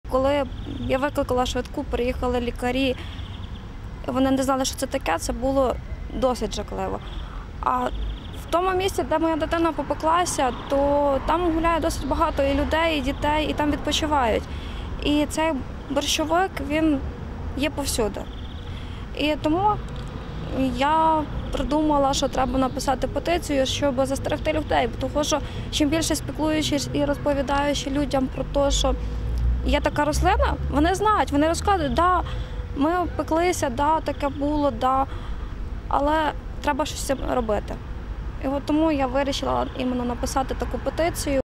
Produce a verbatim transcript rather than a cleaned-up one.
Коли я викликала швидку, приїхали лікарі, вони не знали, що це таке, це було досить жахливо. А в тому місці, де моя дитина попеклася, то там гуляє досить багато і людей, і дітей, і там відпочивають. І цей борщовик, він є повсюди. І тому я придумала, що треба написати петицію, щоб застерегти людей. Тому що чим більше спілкуючись і розповідаючи людям про те, що є така рослина, вони знають, вони розказують, да, ми пеклися, да, таке було, да, але треба щось з цим робити. І от тому я вирішила іменно написати таку петицію.